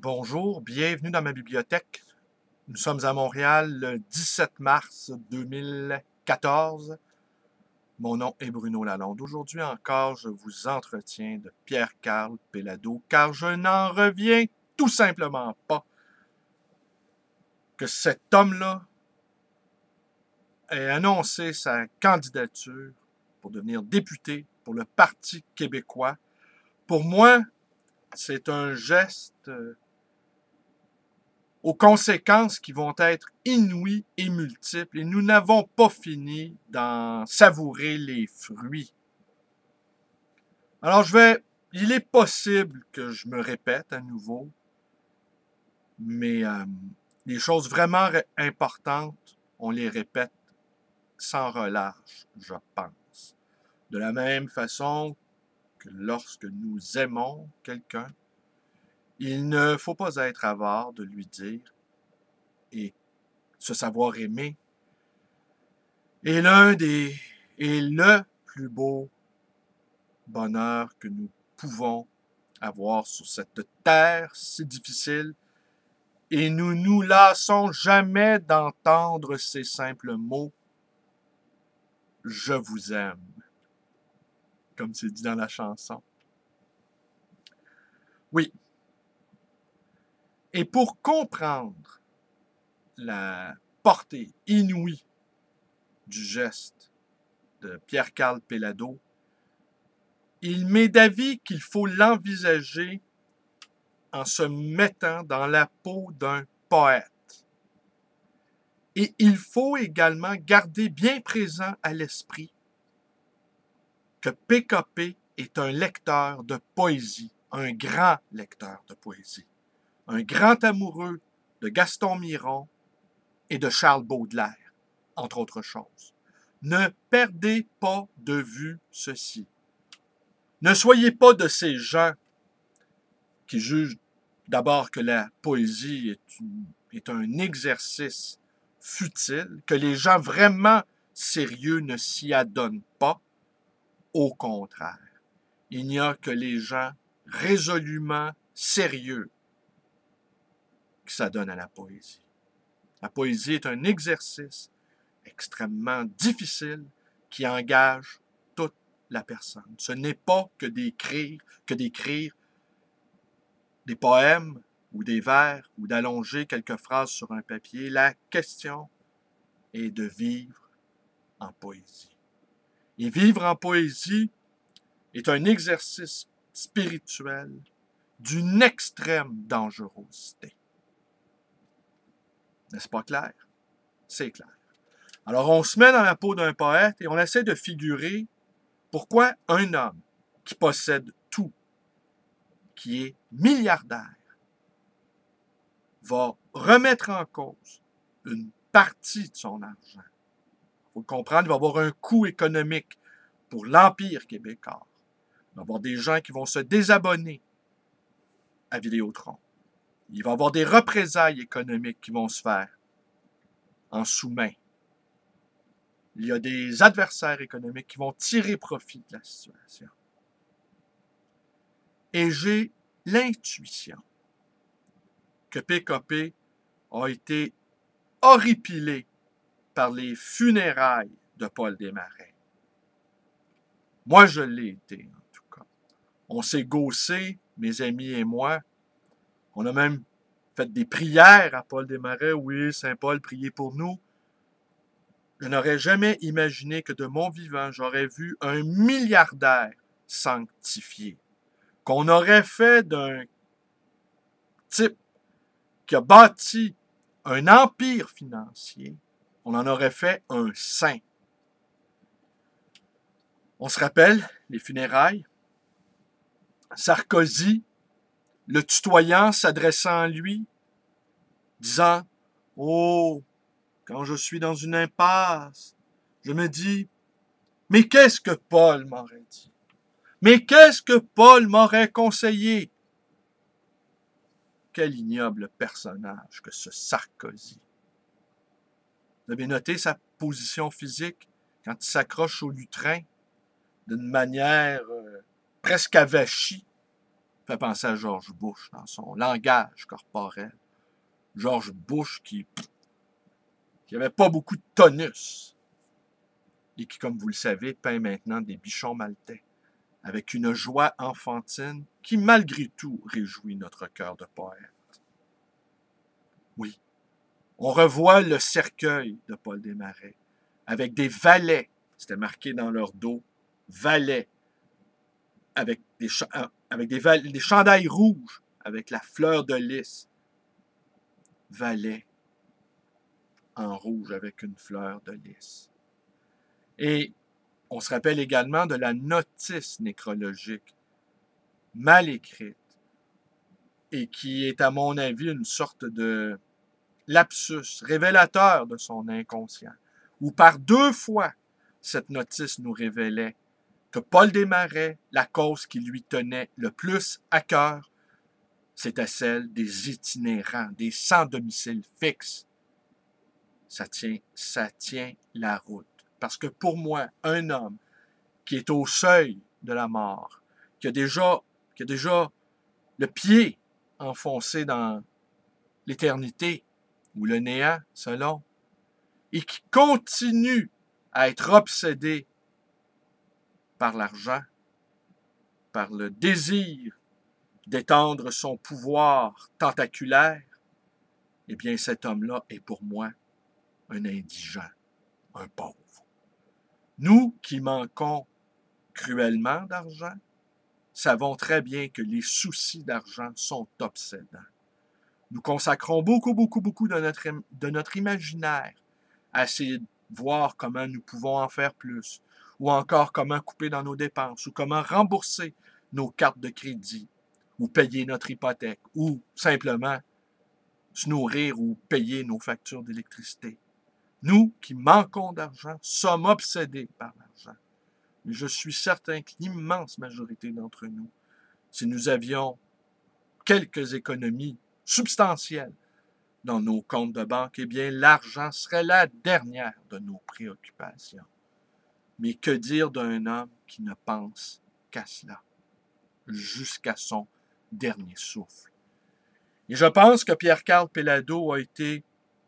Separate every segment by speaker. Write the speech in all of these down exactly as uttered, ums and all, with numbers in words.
Speaker 1: Bonjour, bienvenue dans ma bibliothèque. Nous sommes à Montréal le dix-sept mars deux mille quatorze. Mon nom est Bruno Lalonde. Aujourd'hui encore, je vous entretiens de Pierre-Carl Péladeau, car je n'en reviens tout simplement pas que cet homme-là ait annoncé sa candidature pour devenir député pour le Parti québécois. Pour moi, c'est un geste aux conséquences qui vont être inouïes et multiples, et nous n'avons pas fini d'en savourer les fruits. Alors, je vais, il est possible que je me répète à nouveau, mais euh, les choses vraiment importantes, on les répète sans relâche, je pense. De la même façon que lorsque nous aimons quelqu'un, il ne faut pas être avare de lui dire et se savoir aimer est l'un des est le plus beau bonheur que nous pouvons avoir sur cette terre si difficile, et nous nous lassons jamais d'entendre ces simples mots « Je vous aime », comme c'est dit dans la chanson. Oui. Et pour comprendre la portée inouïe du geste de Pierre-Carl Péladeau, il m'est d'avis qu'il faut l'envisager en se mettant dans la peau d'un poète. Et il faut également garder bien présent à l'esprit que P K P est un lecteur de poésie, un grand lecteur de poésie, un grand amoureux de Gaston Miron et de Charles Baudelaire, entre autres choses. Ne perdez pas de vue ceci. Ne soyez pas de ces gens qui jugent d'abord que la poésie est, une, est un exercice futile, que les gens vraiment sérieux ne s'y adonnent pas. Au contraire, il n'y a que les gens résolument sérieux qui s'adonnent à la poésie. La poésie est un exercice extrêmement difficile qui engage toute la personne. Ce n'est pas que d'écrire, que d'écrire des poèmes ou des vers ou d'allonger quelques phrases sur un papier. La question est de vivre en poésie. Et vivre en poésie est un exercice spirituel d'une extrême dangerosité. N'est-ce pas clair? C'est clair. Alors, on se met dans la peau d'un poète et on essaie de figurer pourquoi un homme qui possède tout, qui est milliardaire, va remettre en cause une partie de son argent. Il faut comprendre, il va y avoir un coût économique pour l'Empire québécois. Il va y avoir des gens qui vont se désabonner à Vidéotron. Il va y avoir des représailles économiques qui vont se faire en sous-main. Il y a des adversaires économiques qui vont tirer profit de la situation. Et j'ai l'intuition que P K P a été horripilé par les funérailles de Paul Desmarais. Moi, je l'ai été, en tout cas. On s'est gaussé, mes amis et moi. On a même fait des prières à Paul Desmarais. Oui, Saint Paul, priez pour nous. Je n'aurais jamais imaginé que de mon vivant, j'aurais vu un milliardaire sanctifié. Qu'on aurait fait d'un type qui a bâti un empire financier, on en aurait fait un saint. On se rappelle les funérailles. Sarkozy, le tutoyant, s'adressant à lui, disant « Oh, quand je suis dans une impasse, je me dis, mais qu'est-ce que Paul m'aurait dit? Mais qu'est-ce que Paul m'aurait conseillé? » Quel ignoble personnage que ce Sarkozy. Vous avez noté sa position physique quand il s'accroche au lutrin d'une manière euh, presque avachie. fait penser à George Bush dans son langage corporel. George Bush qui qui n'avait pas beaucoup de tonus et qui, comme vous le savez, peint maintenant des bichons maltais avec une joie enfantine qui, malgré tout, réjouit notre cœur de poète. Oui, on revoit le cercueil de Paul Desmarais avec des valets, c'était marqué dans leur dos, valets, avec des, avec des, valets, des chandails rouges, avec la fleur de lys, valets en rouge avec une fleur de lys. Et on se rappelle également de la notice nécrologique mal écrite et qui est, à mon avis, une sorte de lapsus révélateur de son inconscient, où par deux fois, cette notice nous révélait que Paul Desmarais, la cause qui lui tenait le plus à cœur, c'était celle des itinérants, des sans domicile fixe. Ça tient, ça tient la route. Parce que pour moi, un homme qui est au seuil de la mort, qui a déjà, qui a déjà le pied enfoncé dans l'éternité ou le néant, selon, et qui continue à être obsédé par l'argent, par le désir d'étendre son pouvoir tentaculaire, eh bien cet homme-là est pour moi un indigent, un pauvre. Nous qui manquons cruellement d'argent, savons très bien que les soucis d'argent sont obsédants. Nous consacrons beaucoup, beaucoup, beaucoup de notre, de notre imaginaire à essayer de voir comment nous pouvons en faire plus, ou encore comment couper dans nos dépenses, ou comment rembourser nos cartes de crédit, ou payer notre hypothèque, ou simplement se nourrir ou payer nos factures d'électricité. Nous qui manquons d'argent sommes obsédés par l'argent. Mais je suis certain que l'immense majorité d'entre nous, si nous avions quelques économies substantielles dans nos comptes de banque, eh bien, l'argent serait la dernière de nos préoccupations. Mais que dire d'un homme qui ne pense qu'à cela, jusqu'à son dernier souffle? Et je pense que Pierre-Carl Péladeau a été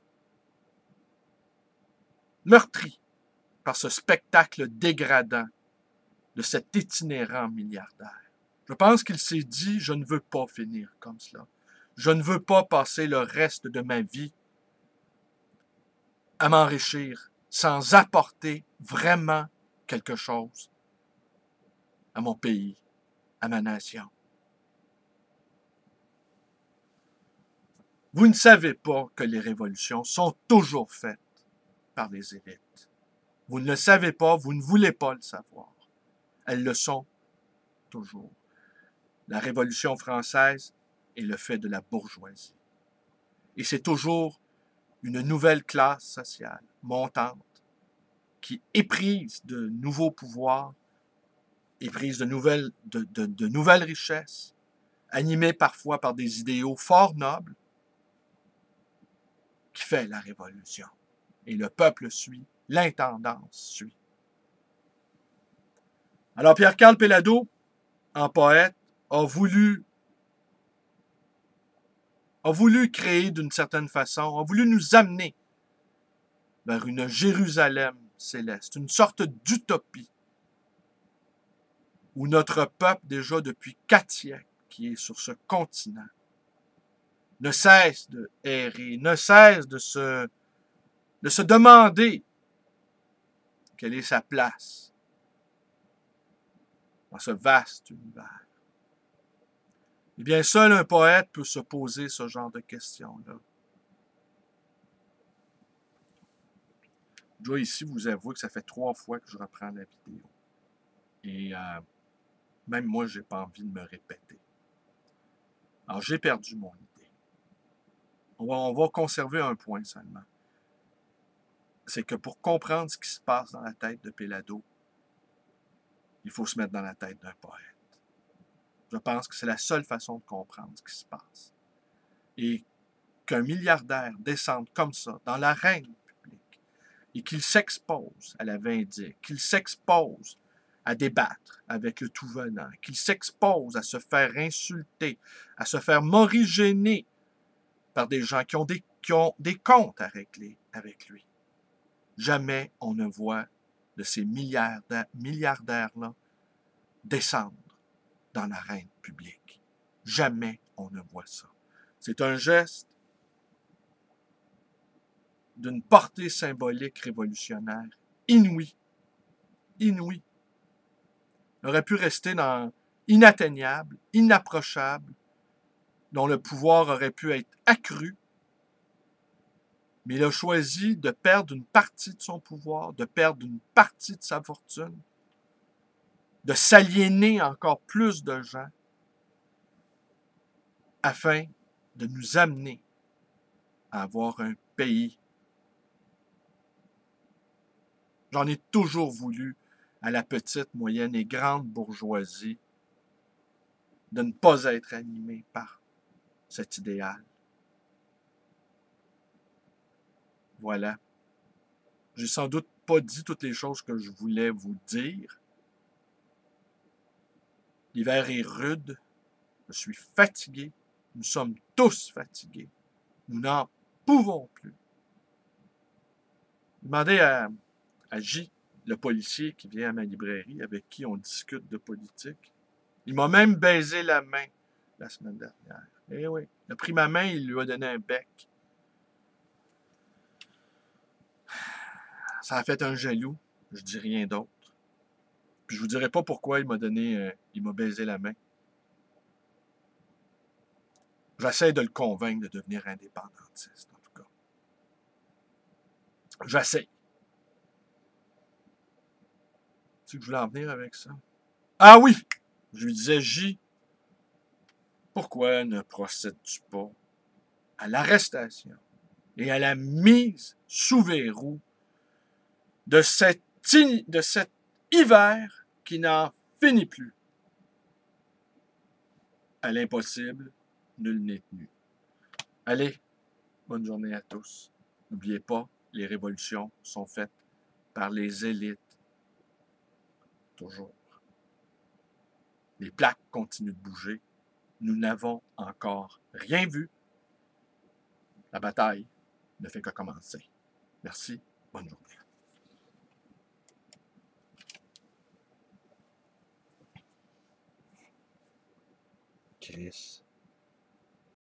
Speaker 1: meurtri par ce spectacle dégradant de cet itinérant milliardaire. Je pense qu'il s'est dit, je ne veux pas finir comme cela. Je ne veux pas passer le reste de ma vie à m'enrichir sans apporter vraiment quelque chose à mon pays, à ma nation. Vous ne savez pas que les révolutions sont toujours faites par les élites. Vous ne le savez pas, vous ne voulez pas le savoir. Elles le sont toujours. La Révolution française est le fait de la bourgeoisie. Et c'est toujours une nouvelle classe sociale montante qui éprise de nouveaux pouvoirs, éprise de nouvelles, de, de, de nouvelles richesses, animée parfois par des idéaux fort nobles, qui fait la révolution. Et le peuple suit, l'intendance suit. Alors Pierre-Carl Péladeau, en poète, a voulu, a voulu créer d'une certaine façon, a voulu nous amener vers une Jérusalem céleste, une sorte d'utopie où notre peuple, déjà depuis quatre siècles, qui est sur ce continent, ne cesse de errer, ne cesse de se, de se demander quelle est sa place dans ce vaste univers. Eh bien, seul un poète peut se poser ce genre de questions-là. Je dois ici vous avouer que ça fait trois fois que je reprends la vidéo. Et euh, même moi, je n'ai pas envie de me répéter. Alors, j'ai perdu mon idée. On va, on va conserver un point seulement. C'est que pour comprendre ce qui se passe dans la tête de Péladeau, il faut se mettre dans la tête d'un poète. Je pense que c'est la seule façon de comprendre ce qui se passe. Et qu'un milliardaire descende comme ça dans l'arène publique et qu'il s'expose à la vindicte, qu'il s'expose à débattre avec le tout venant, qu'il s'expose à se faire insulter, à se faire morigéner par des gens qui ont des, qui ont des comptes à régler avec lui. Jamais on ne voit de ces milliardaires, milliardaires-là descendre dans l'arène publique. Jamais on ne voit ça. C'est un geste d'une portée symbolique révolutionnaire inouïe. Inouïe. Il aurait pu rester dans inatteignable, inapprochable, dont le pouvoir aurait pu être accru, mais il a choisi de perdre une partie de son pouvoir, de perdre une partie de sa fortune, de s'aliéner encore plus de gens, afin de nous amener à avoir un pays. J'en ai toujours voulu à la petite, moyenne et grande bourgeoisie de ne pas être animée par cet idéal. Voilà. J'ai sans doute pas dit toutes les choses que je voulais vous dire. L'hiver est rude. Je suis fatigué. Nous sommes tous fatigués. Nous n'en pouvons plus. Demandez à, à J, le policier qui vient à ma librairie, avec qui on discute de politique. Il m'a même baisé la main la semaine dernière. Eh oui, il a pris ma main, il lui a donné un bec. Ça a fait un jaloux, je dis rien d'autre. Puis je vous dirai pas pourquoi il m'a donné, euh, il m'a baisé la main. J'essaie de le convaincre de devenir indépendantiste, en tout cas. J'essaie. Tu sais que je voulais en venir avec ça? Ah oui! Je lui disais, J, pourquoi ne procèdes-tu pas à l'arrestation et à la mise sous verrou de cet, de cet hiver qui n'en finit plus? À l'impossible, nul n'est tenu. Allez, bonne journée à tous. N'oubliez pas, les révolutions sont faites par les élites. Toujours. Les plaques continuent de bouger. Nous n'avons encore rien vu. La bataille ne fait que commencer. Merci. Bonne journée. Chris.